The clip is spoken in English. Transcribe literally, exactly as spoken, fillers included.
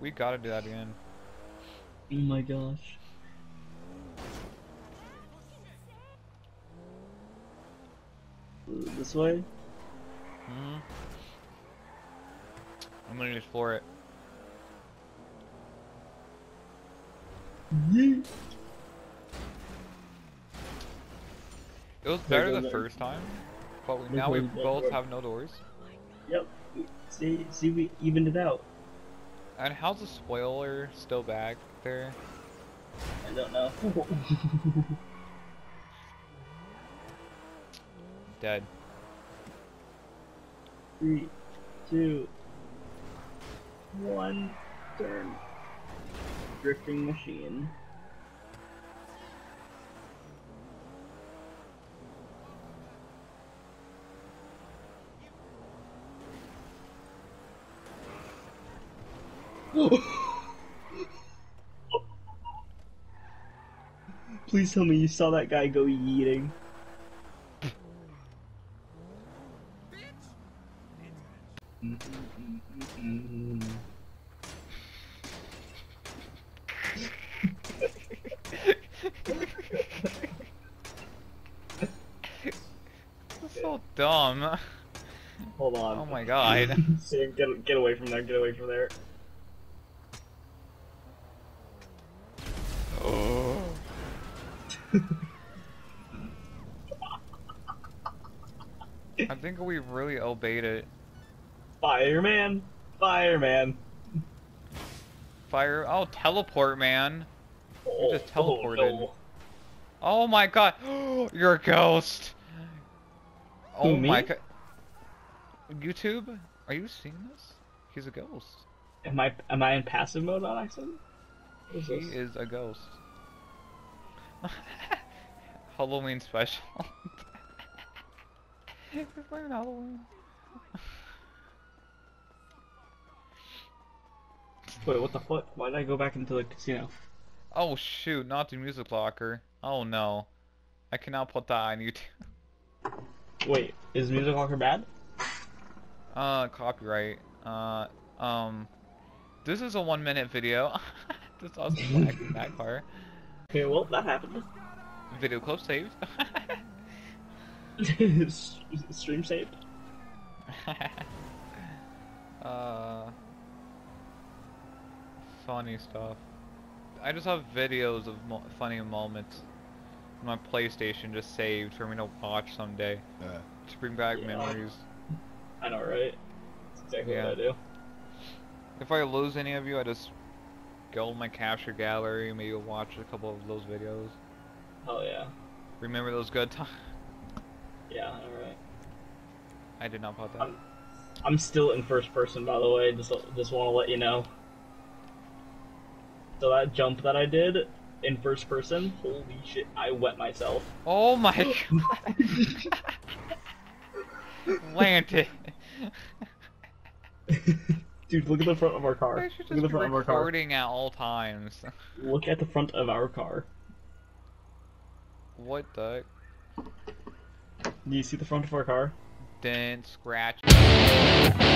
We gotta do that again. Oh my gosh. This way? Hmm. I'm gonna explore it. Yeet. It was better the first time, but we, now we both have no doors. Yep. See, see, we evened it out. And how's the spoiler still back there? I don't know. Dead. Three, two, one, turn. Drifting machine. Please tell me you saw that guy go yeeting. That's so dumb. Hold on. Oh my god. Sam, get, get away from there, get away from there. Oh. I think we really obeyed it. Fireman! Fireman! Fire. Oh, teleport, man. Oh, You just teleported. Oh, no. Oh my god. You're a ghost. Oh Who, my me? god. YouTube? Are you seeing this? He's a ghost. Am I am I in passive mode on accident? What is He this? is a ghost. Halloween special. He's playing Halloween. Wait, what the fuck? Why did I go back into the casino? Oh shoot, not the music locker. Oh no. I cannot put that on YouTube. Wait, is Music Locker bad? Uh, copyright. Uh, um, this is a one minute video. This was black in that car. Okay, well, that happened. Video clip saved. Stream saved? uh, funny stuff. I just have videos of mo funny moments on my PlayStation just saved for me to watch someday. Yeah. To bring back Yeah. memories. I know, right? That's exactly Yeah. what I do. If I lose any of you, I just go in my capture gallery, maybe watch a couple of those videos. Oh yeah. Remember those good times? Yeah, alright. I did not put that. I'm, I'm still in first person, by the way, just, just want to let you know. So that jump that I did in first person, holy shit, I wet myself. Oh my god! Landed! Dude, look at the front of our car. I should Look at just the be front of our car. recording at all times. Look at the front of our car. What the? Do you see the front of our car? Dent, scratch.